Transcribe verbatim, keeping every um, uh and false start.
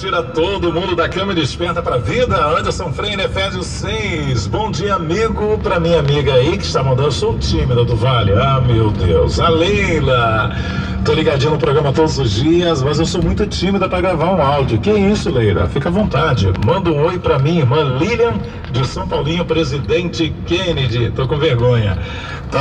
tira todo mundo da cama e desperta pra vida. Anderson Freire, Efésio seis. Bom dia, amigo, pra minha amiga aí que está mandando. Eu sou tímida do Vale. Ah, meu Deus. A Leila. Tô ligadinho no programa todos os dias, mas eu sou muito tímida pra gravar um áudio. Que isso, Leila? Fica à vontade. Manda um oi pra minha irmã Lilian, de São Paulinho, Presidente Kennedy. Tô com vergonha.